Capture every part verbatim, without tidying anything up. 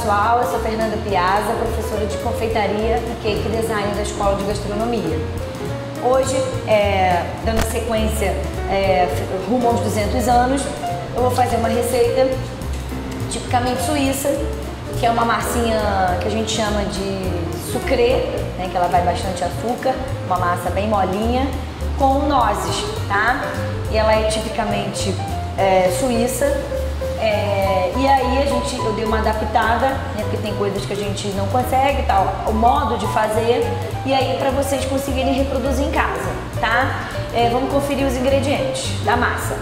pessoal, eu sou Fernanda Piazza, professora de confeitaria e cake design da Escola de Gastronomia. Hoje, é, dando sequência é, rumo aos duzentos anos, eu vou fazer uma receita tipicamente suíça, que é uma massinha que a gente chama de sucrê, né, que ela vai bastante açúcar, uma massa bem molinha, com nozes, tá? E ela é tipicamente é, suíça. É, e aí a gente, eu dei uma adaptada, né, porque tem coisas que a gente não consegue, tal, o modo de fazer, e aí para vocês conseguirem reproduzir em casa, tá? É, vamos conferir os ingredientes da massa.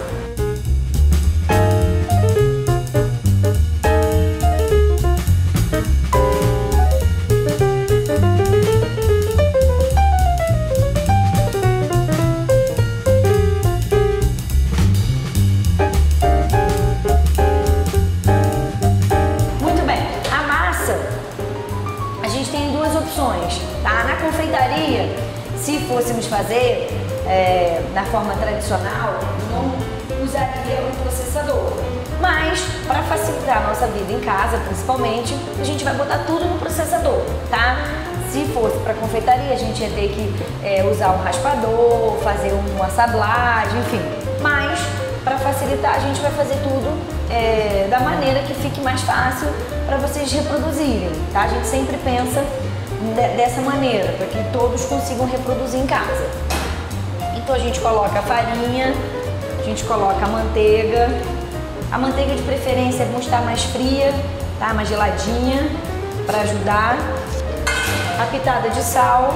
Tá? Na confeitaria, se fôssemos fazer é, na forma tradicional, não usaria o processador. Mas, para facilitar a nossa vida em casa, principalmente, a gente vai botar tudo no processador, tá? Se fosse para confeitaria, a gente ia ter que é, usar um raspador, fazer uma sablagem, enfim. Mas, para facilitar, a gente vai fazer tudo é, da maneira que fique mais fácil para vocês reproduzirem, tá? A gente sempre pensa dessa maneira, para que todos consigam reproduzir em casa. Então a gente coloca a farinha, a gente coloca a manteiga. A manteiga de preferência é bom estar mais fria, tá? Mais geladinha, para ajudar. A pitada de sal,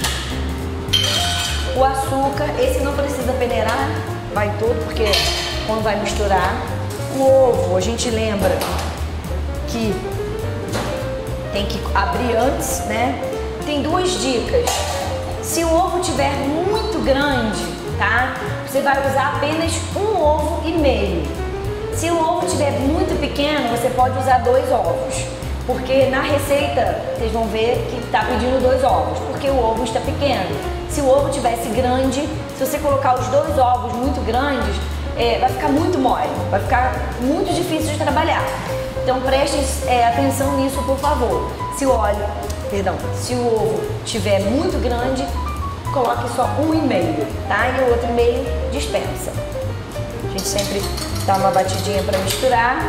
o açúcar, esse não precisa peneirar, vai todo, porque quando vai misturar. O ovo, a gente lembra que tem que abrir antes, né? Tem duas dicas. Se o ovo tiver muito grande, tá? Você vai usar apenas um ovo e meio. Se o ovo tiver muito pequeno, você pode usar dois ovos. Porque na receita, vocês vão ver que tá pedindo dois ovos, porque o ovo está pequeno. Se o ovo tivesse grande, se você colocar os dois ovos muito grandes, é, vai ficar muito mole, vai ficar muito difícil de trabalhar. Então prestem é, atenção nisso, por favor. Se o óleo, perdão, se o ovo tiver muito grande, coloque só um e meio, tá? E o outro e meio dispensa. A gente sempre dá uma batidinha para misturar.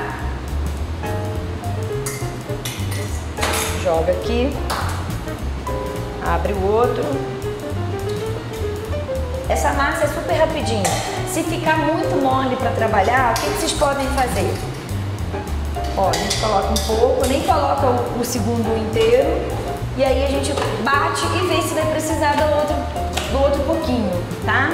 Joga aqui. Abre o outro. Essa massa é super rapidinha. Se ficar muito mole para trabalhar, o que, que vocês podem fazer? Ó, a gente coloca um pouco, nem coloca o, o segundo inteiro, e aí a gente bate e vê se vai precisar do outro, do outro pouquinho, tá?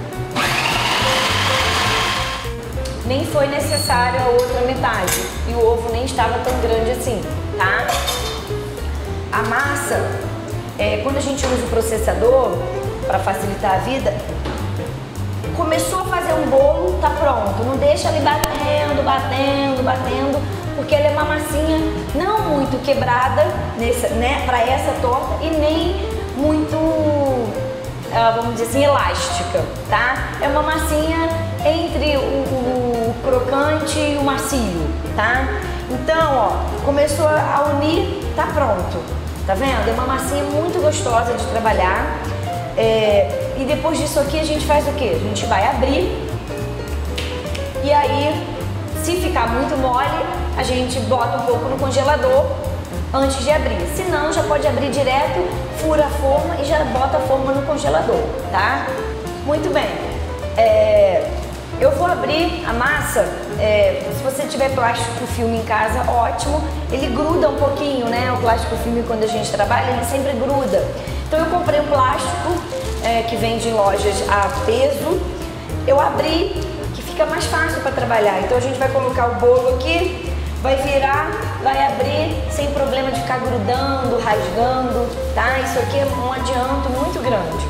Nem foi necessário a outra metade, e o ovo nem estava tão grande assim, tá? A massa, é, quando a gente usa o processador, para facilitar a vida, começou a fazer um bolo, tá pronto. Não deixa ali batendo, batendo, batendo, porque ela é uma massinha não muito quebrada nessa, né, para essa torta e nem muito, uh, vamos dizer assim, elástica, tá? É uma massinha entre o, o crocante e o macio, tá? Então, ó, começou a unir, tá pronto, tá vendo? É uma massinha muito gostosa de trabalhar. É, e depois disso aqui a gente faz o que? A gente vai abrir e aí, se ficar muito mole, a gente bota um pouco no congelador antes de abrir. Se não, já pode abrir direto, fura a forma e já bota a forma no congelador, tá? Muito bem. É, eu vou abrir a massa. É, se você tiver plástico filme em casa, ótimo. Ele gruda um pouquinho, né? O plástico filme, quando a gente trabalha, ele sempre gruda. Então eu comprei um plástico é, que vende em lojas a peso. Eu abri, que fica mais fácil para trabalhar. Então a gente vai colocar o bolo aqui, vai virar, vai abrir sem problema de ficar grudando, rasgando, tá? Isso aqui é um adianto muito grande.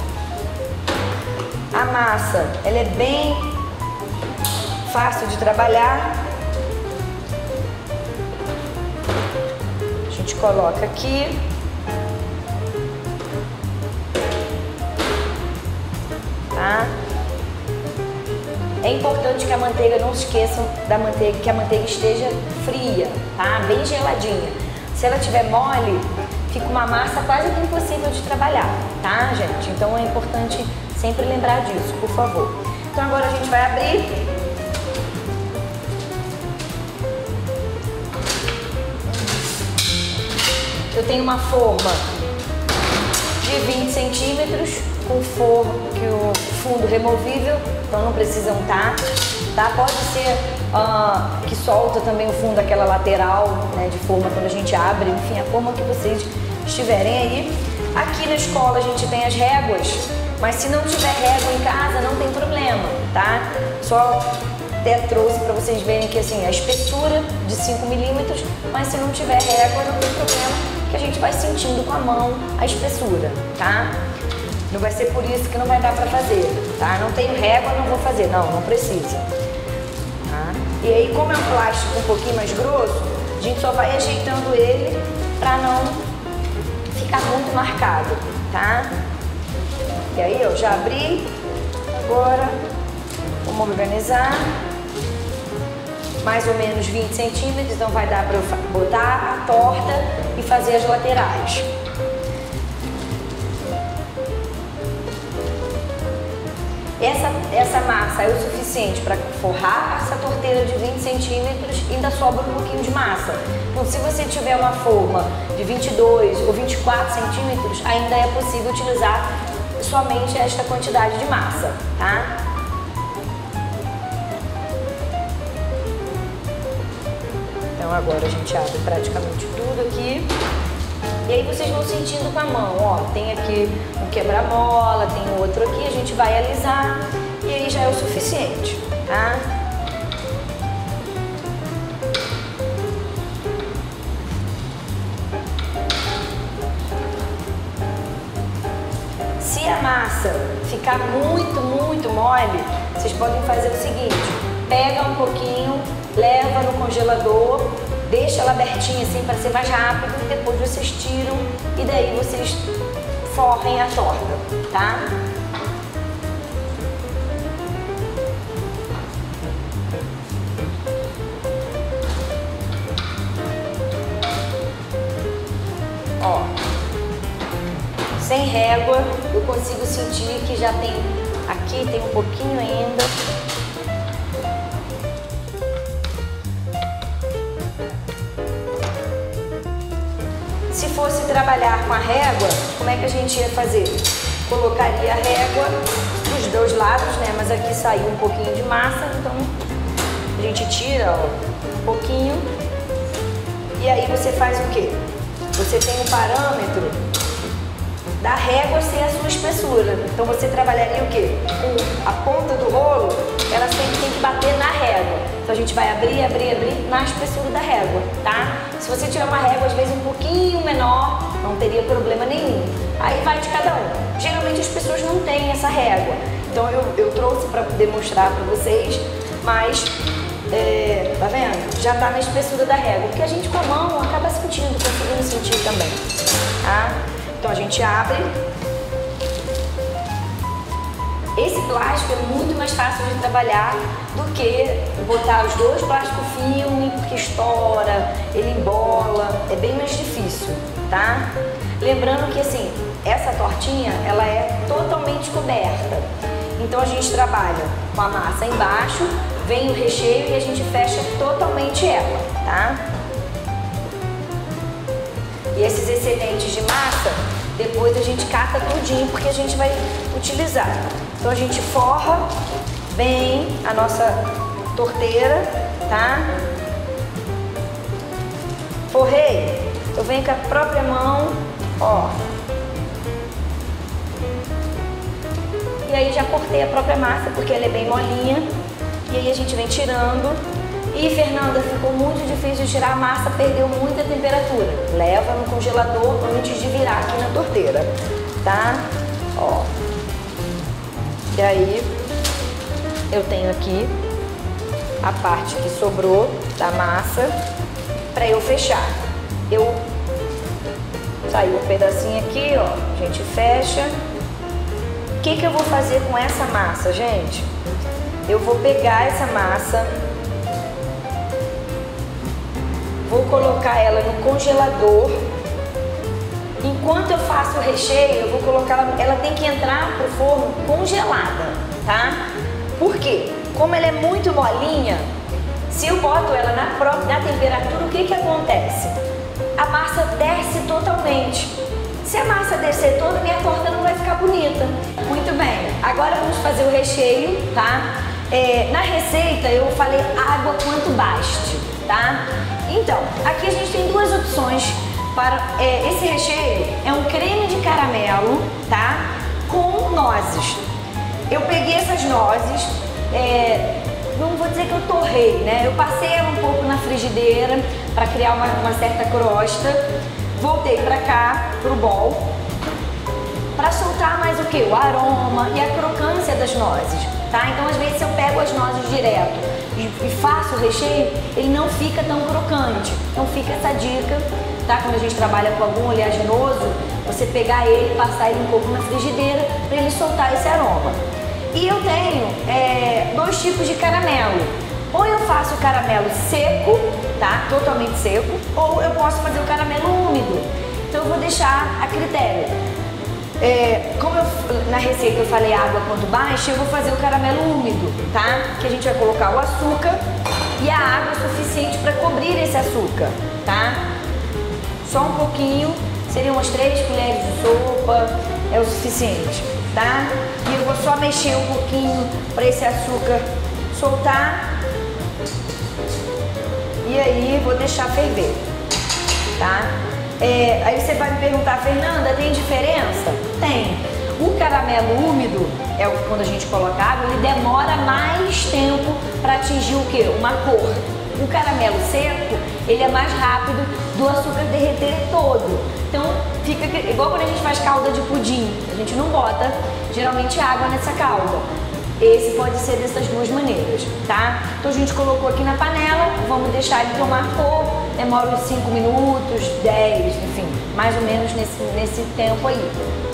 A massa, ela é bem fácil de trabalhar. A gente coloca aqui. Tá? É importante que a manteiga, não se esqueçam da manteiga, que a manteiga esteja fria, tá? Bem geladinha. Se ela tiver mole, fica uma massa quase que impossível de trabalhar, tá, gente? Então é importante sempre lembrar disso, por favor. Então agora a gente vai abrir. Eu tenho uma forma de vinte centímetros com forno, que o fundo removível, então não precisa untar, tá? Pode ser uh, que solta também o fundo, aquela lateral, né, de forma quando a gente abre, enfim, a forma que vocês estiverem aí. Aqui na escola a gente tem as réguas, mas se não tiver régua em casa não tem problema, tá? Só até trouxe para vocês verem que assim, a espessura de cinco milímetros, mas se não tiver régua não tem problema, que a gente vai sentindo com a mão a espessura, tá? Não vai ser por isso que não vai dar para fazer, tá? Não tenho régua, não vou fazer, não, não precisa. Tá? E aí, como é um plástico um pouquinho mais grosso, a gente só vai ajeitando ele para não ficar muito marcado, tá? E aí, eu já abri, agora vamos organizar. Mais ou menos vinte centímetros, então vai dar para eu botar a torta e fazer as laterais. Essa, essa massa é o suficiente para forrar essa torteira de vinte centímetros e ainda sobra um pouquinho de massa. Então, se você tiver uma forma de vinte e dois ou vinte e quatro centímetros, ainda é possível utilizar somente esta quantidade de massa, tá? Então agora a gente abre praticamente tudo aqui. E aí vocês vão sentindo com a mão, ó, tem aqui um quebra-mola, tem outro aqui, a gente vai alisar e aí já é o suficiente, tá? Se a massa ficar muito, muito mole, vocês podem fazer o seguinte, pega um pouquinho, leva no congelador, deixa ela abertinha assim para ser mais rápido e depois vocês tiram e daí vocês forrem a torta, tá? Ó, sem régua eu consigo sentir que já tem, aqui tem um pouquinho ainda. Se fosse trabalhar com a régua, como é que a gente ia fazer? Colocaria a régua dos dois lados, né? Mas aqui saiu um pouquinho de massa, então a gente tira, ó, um pouquinho. E aí você faz o quê? Você tem um parâmetro da régua ser a sua espessura. Então você trabalharia o quê? Com a ponta do rolo, ela sempre tem que bater na régua. Então a gente vai abrir, abrir, abrir na espessura da régua, tá? Se você tiver uma régua às vezes um pouquinho menor, não teria problema nenhum. Aí vai de cada um. Geralmente as pessoas não têm essa régua. Então eu, eu trouxe para demonstrar para vocês, mas é, tá vendo? Já tá na espessura da régua. Porque a gente com a mão acaba sentindo, conseguindo sentir também, tá? Então a gente abre. Esse plástico é muito mais fácil de trabalhar do que botar os dois plásticos filme, porque estoura, ele embola, é bem mais difícil, tá? Lembrando que assim, essa tortinha, ela é totalmente coberta. Então a gente trabalha com a massa embaixo, vem o recheio e a gente fecha totalmente ela, tá? E esses excedentes de massa, depois a gente cata tudinho porque a gente vai utilizar. Então a gente forra bem a nossa torteira, tá? Forrei, eu venho com a própria mão, ó. E aí já cortei a própria massa porque ela é bem molinha. E aí a gente vem tirando. E Fernanda, ficou muito difícil de tirar a massa, perdeu muita temperatura. Leva no congelador antes de virar aqui na torteira, tá? Ó. E aí eu tenho aqui a parte que sobrou da massa para eu fechar. Eu saiu um pedacinho aqui, ó. A gente fecha. O que que eu vou fazer com essa massa, gente? Eu vou pegar essa massa, vou colocar ela no congelador. Enquanto eu faço o recheio, eu vou colocar ela, ela tem que entrar pro forno congelada, tá? Por quê? Como ela é muito molinha, se eu boto ela na própria na temperatura, o que que acontece? A massa desce totalmente. Se a massa descer toda, minha torta não vai ficar bonita. Muito bem, agora vamos fazer o recheio, tá? É, na receita eu falei água quanto baste, tá? Então, aqui a gente tem duas opções para é, esse recheio. É um creme de caramelo, tá? Com nozes. Eu peguei essas nozes, é, não vou dizer que eu torrei, né? Eu passei ela um pouco na frigideira para criar uma, uma certa crosta. Voltei para cá, pro bowl, para soltar mais o que? O aroma e a crocância das nozes, tá? Então, às vezes, se eu pego as nozes direto e, e faço o recheio, ele não fica tão crocante. Então, fica essa dica, tá? Quando a gente trabalha com algum oleaginoso, você pegar ele, passar ele um pouco na frigideira para ele soltar esse aroma. E eu tenho é, dois tipos de caramelo. Ou eu faço o caramelo seco, tá? Totalmente seco, ou eu posso fazer o caramelo úmido. Então eu vou deixar a critério. É, como eu, na receita eu falei água quanto baixa, eu vou fazer o caramelo úmido, tá? Que a gente vai colocar o açúcar e a água suficiente para cobrir esse açúcar, tá? Só um pouquinho, seriam umas três colheres de sopa, é o suficiente, tá? E eu vou só mexer um pouquinho para esse açúcar soltar. E aí vou deixar ferver, tá? É, aí você vai me perguntar, Fernanda, tem diferença? Tem. O caramelo úmido, é quando a gente coloca água, ele demora mais tempo para atingir o quê? Uma cor. O caramelo seco, ele é mais rápido do açúcar derreter todo. Então fica igual quando a gente faz calda de pudim. A gente não bota geralmente água nessa calda. Esse pode ser dessas duas maneiras, tá? Então a gente colocou aqui na panela, vamos deixar ele tomar cor, demora uns cinco minutos, dez, enfim, mais ou menos nesse, nesse tempo aí.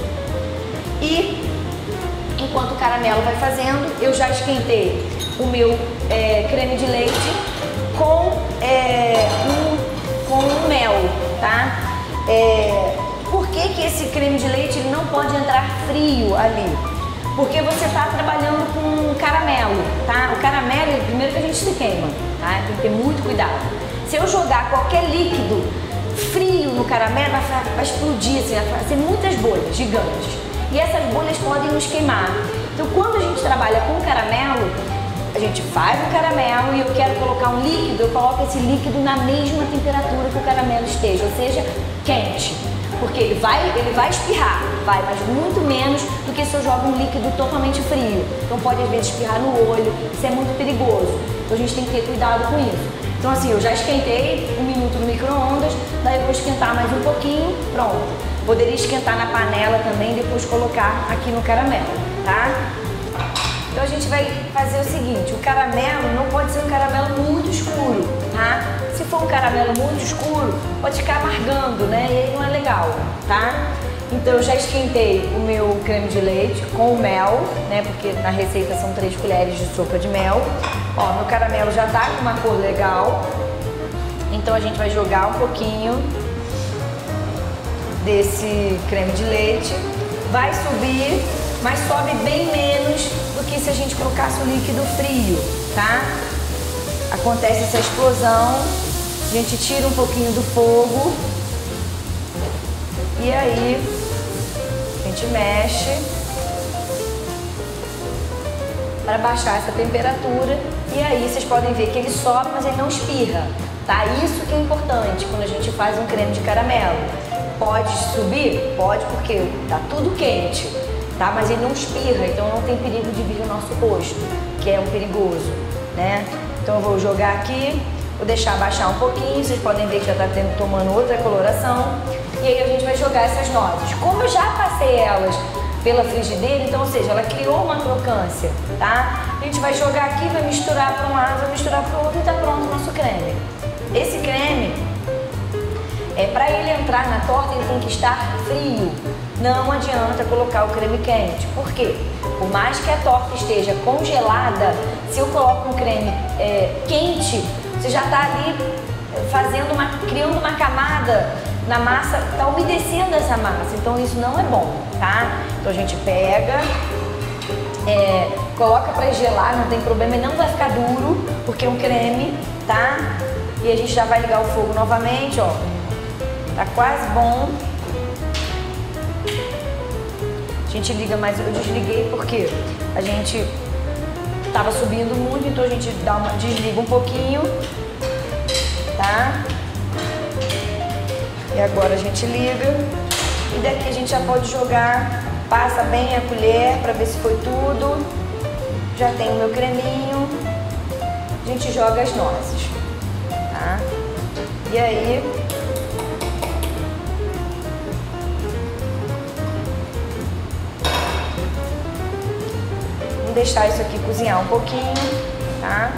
E enquanto o caramelo vai fazendo, eu já esquentei o meu é, creme de leite com, é, um, com um mel, tá? É, por que que esse creme de leite ele não pode entrar frio ali? Porque você está trabalhando com caramelo, tá? O caramelo, primeiro que a gente se queima, tá? Tem que ter muito cuidado. Se eu jogar qualquer líquido frio no caramelo, vai, vai explodir, assim, vai ser muitas bolhas gigantes. E essas bolhas podem nos queimar. Então, quando a gente trabalha com caramelo, a gente faz o caramelo e eu quero colocar um líquido, eu coloco esse líquido na mesma temperatura que o caramelo esteja, ou seja, quente. Porque ele vai, ele vai espirrar, vai, mas muito menos do que se eu jogo um líquido totalmente frio. Então pode às vezes espirrar no olho, isso é muito perigoso. Então a gente tem que ter cuidado com isso. Então assim, eu já esquentei um minuto no micro-ondas, daí eu vou esquentar mais um pouquinho, pronto. Poderia esquentar na panela também, depois colocar aqui no caramelo, tá? Então a gente vai fazer o seguinte, o caramelo não pode ser um caramelo muito escuro, tá? Se for um caramelo muito escuro, pode ficar amargando, né? E aí não é legal, tá? Então eu já esquentei o meu creme de leite com o mel, né? Porque na receita são três colheres de sopa de mel. Ó, meu caramelo já tá com uma cor legal. Então a gente vai jogar um pouquinho desse creme de leite. Vai subir, mas sobe bem menos do que se a gente colocasse o líquido frio, tá? Acontece essa explosão, a gente tira um pouquinho do fogo e aí a gente mexe para baixar essa temperatura e aí vocês podem ver que ele sobe, mas ele não espirra, tá? Isso que é importante quando a gente faz um creme de caramelo. Pode subir? Pode, porque tá tudo quente, tá? Mas ele não espirra, então não tem perigo de vir no nosso rosto, que é um perigoso, né? Então eu vou jogar aqui, vou deixar baixar um pouquinho, vocês podem ver que já tá tendo, tomando outra coloração. E aí a gente vai jogar essas nozes. Como eu já passei elas pela frigideira, então, ou seja, ela criou uma crocância, tá? A gente vai jogar aqui, vai misturar para um lado, vai misturar para o outro e tá pronto o nosso creme. Esse creme, é, para ele entrar na torta, ele tem que estar frio. Não adianta colocar o creme quente. Por quê? Por mais que a torta esteja congelada, se eu coloco um creme é, quente, você já está ali fazendo uma, criando uma camada na massa, tá umedecendo essa massa, então isso não é bom, tá? Então a gente pega, é, coloca para gelar, não tem problema, não vai ficar duro, porque é um creme, tá? E a gente já vai ligar o fogo novamente, ó, tá quase bom. A gente liga, mas eu desliguei porque a gente tava subindo muito, então a gente dá uma, desliga um pouquinho, tá? E agora a gente liga e daqui a gente já pode jogar, passa bem a colher para ver se foi tudo. Já tem o meu creminho, a gente joga as nozes, tá? E aí deixar isso aqui cozinhar um pouquinho, tá?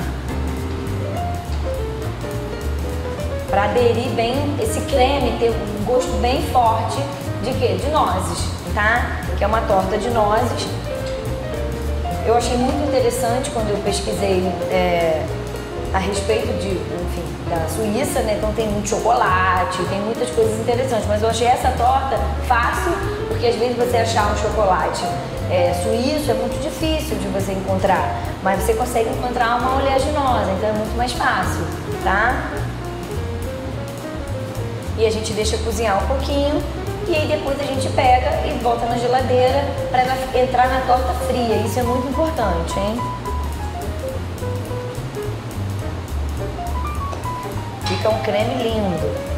Para aderir bem, esse creme ter um gosto bem forte de quê? De nozes, tá? Que é uma torta de nozes. Eu achei muito interessante quando eu pesquisei é, a respeito de, enfim, da Suíça, né? Então tem muito chocolate, tem muitas coisas interessantes, mas eu achei essa torta fácil, porque às vezes você achar um chocolate É, suíço é muito difícil de você encontrar, mas você consegue encontrar uma oleaginosa, então é muito mais fácil, tá? E a gente deixa cozinhar um pouquinho e aí depois a gente pega e volta na geladeira para ela entrar na torta fria, isso é muito importante, hein? Fica um creme lindo.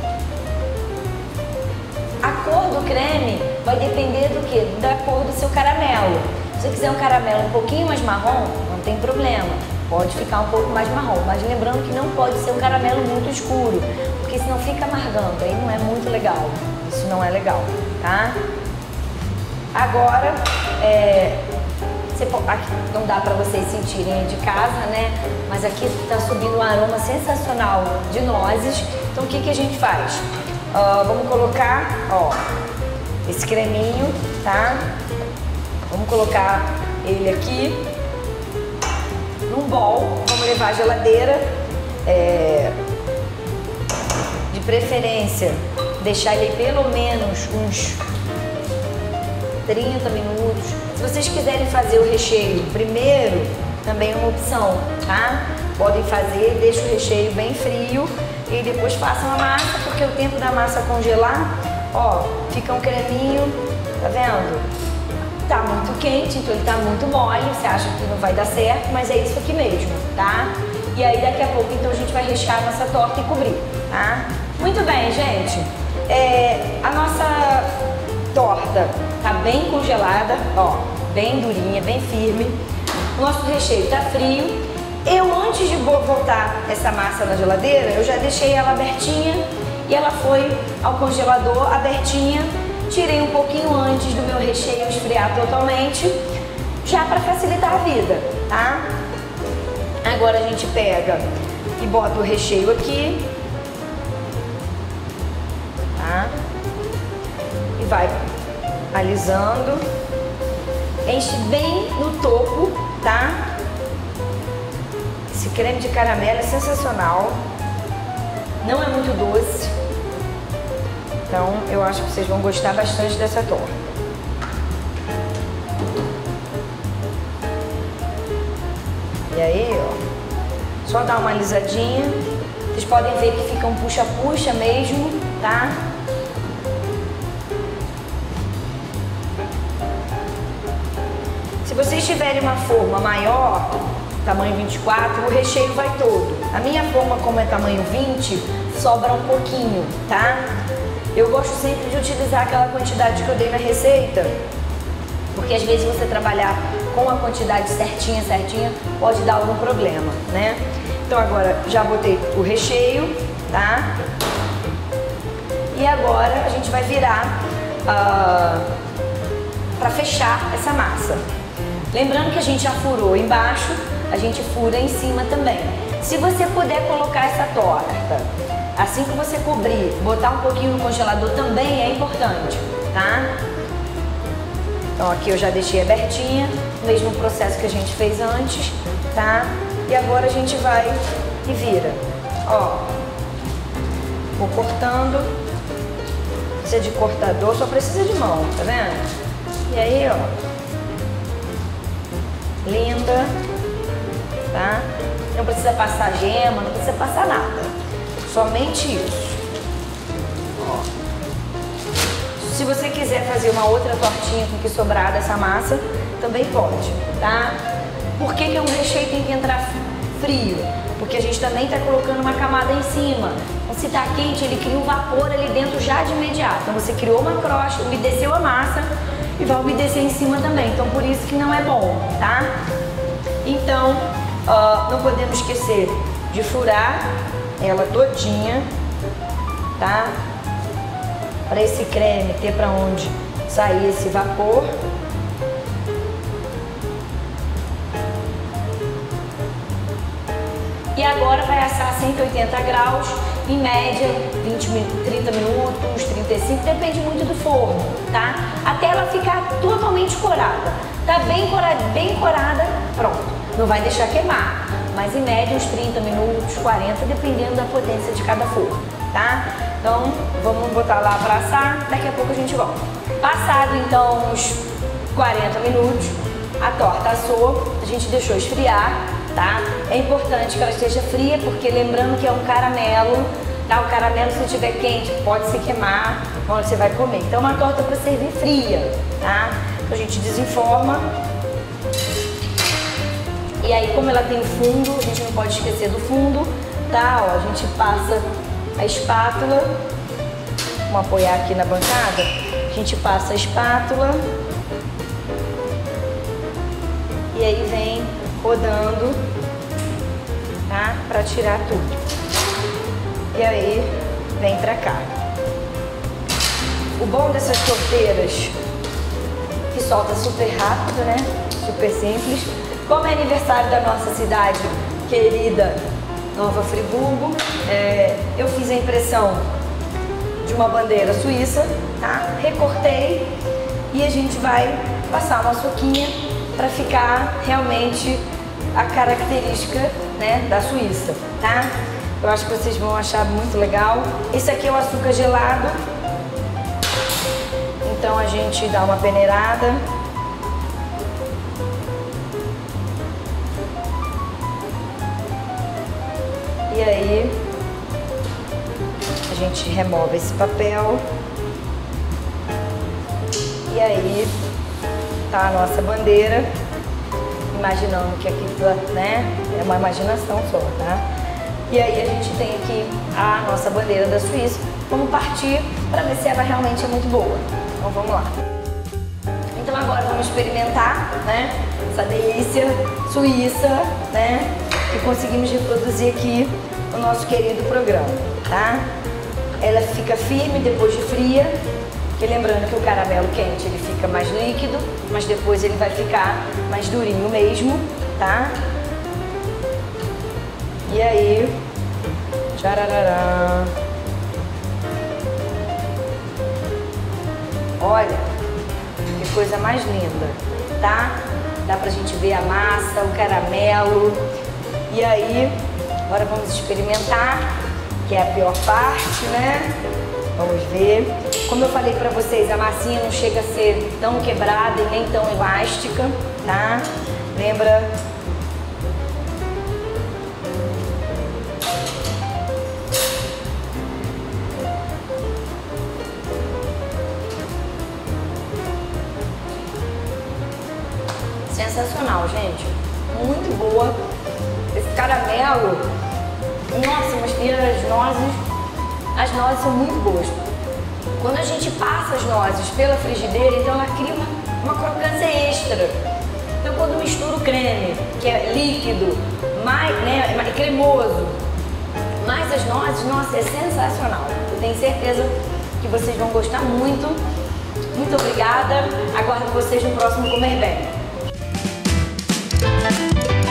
A cor do creme vai depender do que? Da cor do seu caramelo. Se você quiser um caramelo um pouquinho mais marrom, não tem problema. Pode ficar um pouco mais marrom, mas lembrando que não pode ser um caramelo muito escuro, porque senão fica amargando, aí não é muito legal. Isso não é legal, tá? Agora, é, você, aqui não dá para vocês sentirem aí de casa, né? Mas aqui tá subindo um aroma sensacional de nozes. Então o que que a gente faz? Uh, vamos colocar, ó, esse creminho, tá? Vamos colocar ele aqui num bowl, vamos levar à geladeira, é, de preferência deixar ele pelo menos uns trinta minutos. Se vocês quiserem fazer o recheio primeiro, também é uma opção, tá? Podem fazer, deixa o recheio bem frio e depois façam a massa, porque o tempo da massa congelar, ó, fica um creminho, tá vendo? Tá muito quente, então ele tá muito mole, você acha que não vai dar certo, mas é isso aqui mesmo, tá? E aí daqui a pouco, então, a gente vai rechear a nossa torta e cobrir, tá? Muito bem, gente. É, a nossa torta tá bem congelada, ó, bem durinha, bem firme. O nosso recheio tá frio. Eu, antes de botar essa massa na geladeira, eu já deixei ela abertinha e ela foi ao congelador abertinha. Tirei um pouquinho antes do meu recheio esfriar totalmente, já para facilitar a vida, tá? Agora a gente pega e bota o recheio aqui, tá? E vai alisando, enche bem no topo, tá? Esse creme de caramelo é sensacional, não é muito doce, então eu acho que vocês vão gostar bastante dessa torta. E aí, ó, só dar uma alisadinha, vocês podem ver que fica um puxa-puxa mesmo, tá? Se vocês tiverem uma forma maior, tamanho vinte e quatro, o recheio vai todo. A minha forma, como é tamanho vinte, sobra um pouquinho, tá? Eu gosto sempre de utilizar aquela quantidade que eu dei na receita, porque às vezes você trabalhar com a quantidade certinha, certinha, pode dar algum problema, né? Então agora já botei o recheio, tá? E agora a gente vai virar uh, para fechar essa massa. Lembrando que a gente já furou embaixo, a gente fura em cima também. Se você puder colocar essa torta, assim que você cobrir, botar um pouquinho no congelador também é importante, tá? Então aqui eu já deixei abertinha, mesmo processo que a gente fez antes, tá? E agora a gente vai e vira, ó. vou cortando. Precisa de cortador, só precisa de mão, tá vendo? E aí, ó. Linda, tá? Não precisa passar gema, não precisa passar nada. Somente isso. Ó. Se você quiser fazer uma outra tortinha com o que sobrar dessa massa, também pode, tá? Por que que um recheio tem que entrar frio? Porque a gente também está colocando uma camada em cima. Então, se está quente, ele cria um vapor ali dentro já de imediato. Então, você criou uma crosta, umedeceu a massa e vai umedecer em cima também. Então, por isso que não é bom, tá? Então, uh, não podemos esquecer de furar ela todinha, tá? Para esse creme ter para onde sair esse vapor. E agora vai assar a cento e oitenta graus, em média vinte, trinta minutos, trinta e cinco, depende muito do forno, tá? Até ela ficar totalmente corada. Tá bem corada, bem corada, pronto. Não vai deixar queimar, mas em média uns trinta minutos, quarenta, dependendo da potência de cada forno, tá? Então vamos botar lá para assar, daqui a pouco a gente volta. Passado então uns quarenta minutos, a torta assou, a gente deixou esfriar, tá? É importante que ela esteja fria, porque lembrando que é um caramelo, tá? O caramelo, se estiver quente, pode se queimar quando você vai comer. Então, uma torta para servir fria, tá? Então, a gente desenforma. E aí, como ela tem fundo, a gente não pode esquecer do fundo, tá? Ó, a gente passa a espátula, vamos apoiar aqui na bancada, a gente passa a espátula e aí vem rodando, tá? Pra tirar tudo. E aí, vem pra cá. O bom dessas torteiras, que solta super rápido, né? Super simples. Como é aniversário da nossa cidade querida, Nova Friburgo, é, eu fiz a impressão de uma bandeira suíça, tá? Recortei e a gente vai passar uma suquinha para ficar realmente a característica, né, da Suíça, tá? Eu acho que vocês vão achar muito legal. Esse aqui é o açúcar gelado. Então a gente dá uma peneirada. E aí a gente remove esse papel. E aí tá a nossa bandeira. Imaginando que aqui, né, é uma imaginação só, tá? E aí a gente tem aqui a nossa bandeira da Suíça. Vamos partir para ver se ela realmente é muito boa. Então vamos lá. Então agora vamos experimentar, né, essa delícia suíça, né, que conseguimos reproduzir aqui no nosso querido programa, tá? Ela fica firme depois de fria. Porque lembrando que o caramelo quente ele fica mais líquido, mas depois ele vai ficar mais durinho mesmo, tá? E aí, tchararará. Olha, que coisa mais linda, tá? Dá pra gente ver a massa, o caramelo. E aí, agora vamos experimentar, que é a pior parte, né? Vamos ver. Como eu falei pra vocês, a massinha não chega a ser tão quebrada e nem tão elástica, tá? Lembra? Sensacional, gente. Muito boa. Esse caramelo, nossa, mas e as nozes, as nozes são muito boas. Quando a gente passa as nozes pela frigideira, então ela cria uma, uma crocância extra. Então quando mistura o creme, que é líquido, mais, né, é cremoso, mais as nozes, nossa, é sensacional. Eu tenho certeza que vocês vão gostar muito. Muito obrigada. Aguardo vocês no próximo Comer Bem.